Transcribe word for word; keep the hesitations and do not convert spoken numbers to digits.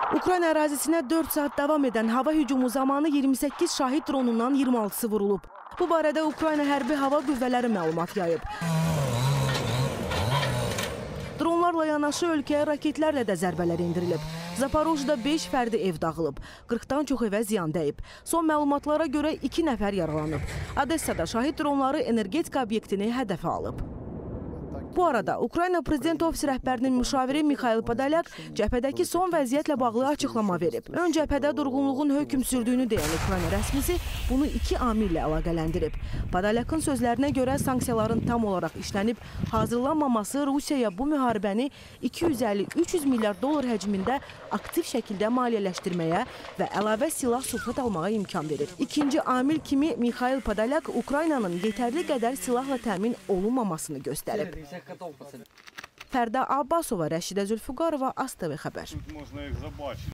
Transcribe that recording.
Ukrayna ərazisinə dörd saat davam edən hava hücumu zamanı iyirmi səkkiz şahid dronundan iyirmi altısı vurulub. Bu barədə Ukrayna Hərbi Hava Qüvvələri məlumat yayıb. Dronlarla yanaşı ölkəyə raketlərlə də zərbələr indirilib. Zaporojda beş fərdi ev dağılıb, qırxdan çox evə ziyan dəyib. Son məlumatlara görə iki nəfər yaralanıb. Odessada şahid dronları energetika obyektini hədəfə alıb. Bu arada Ukrayna Prezident Ofisi rəhbərinin müşaviri Mikhail Podolyak cəbhədəki son vəziyyətlə bağlı açıqlama verib. Ön cəbhədə durğunluğun hökm sürdüyünü deyən Ukrayna rəsmisi bunu iki amillə əlaqələndirib. Podolyakın sözlərinə görə sanksiyaların tam olaraq işlənib hazırlanmaması Rusiyaya bu müharibəni iki yüz əlli üç yüz milyard dollar həcmində aktiv şəkildə maliyyələşdirməyə və əlavə silah suhbət almağa imkan verir. İkinci amil kimi Mikhail Podolyak Ukraynanın yetərli qədər silahla təmin olunmamasını göstərib. Fərda Abbasova, Rəşidə Zülfüqarova, AzTV xəbər.